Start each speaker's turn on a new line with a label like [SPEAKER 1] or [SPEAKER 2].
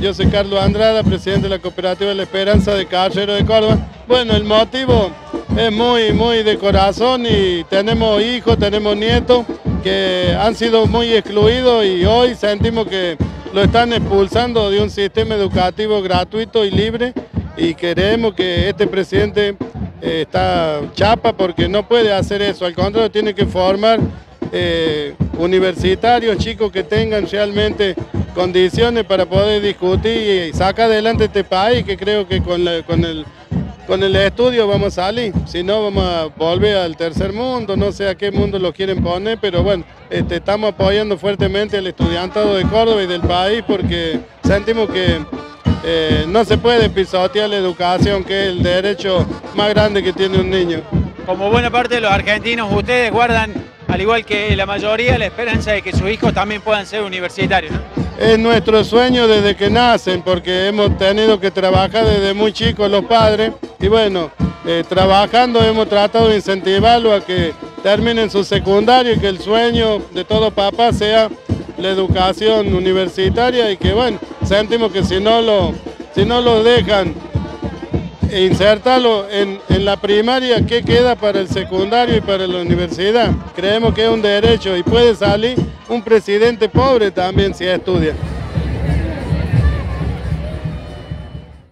[SPEAKER 1] Yo soy Carlos Andrada, presidente de la Cooperativa La Esperanza de Carrero de Córdoba. Bueno, el motivo es muy de corazón y tenemos hijos, tenemos nietos que han sido muy excluidos y hoy sentimos que lo están expulsando de un sistema educativo gratuito y libre y creemos que este presidente está chapa porque no puede hacer eso, al contrario tiene que formar universitarios, chicos que tengan realmente condiciones para poder discutir y sacar adelante este país, que creo que con el estudio vamos a salir, si no vamos a volver al tercer mundo, no sé a qué mundo lo quieren poner, pero bueno, estamos apoyando fuertemente al estudiantado de Córdoba y del país porque sentimos que no se puede pisotear la educación, que es el derecho más grande que tiene un niño.
[SPEAKER 2] Como buena parte de los argentinos, ustedes guardan, al igual que la mayoría, la esperanza de que sus hijos también puedan ser universitarios, ¿no?
[SPEAKER 1] Es nuestro sueño desde que nacen, porque hemos tenido que trabajar desde muy chicos los padres y bueno, trabajando hemos tratado de incentivarlos a que terminen su secundario y que el sueño de todo papá sea la educación universitaria y que bueno, sentimos que si no lo dejan insertarlo en la primaria, ¿qué queda para el secundario y para la universidad? Creemos que es un derecho y puede salir un presidente pobre también si estudia.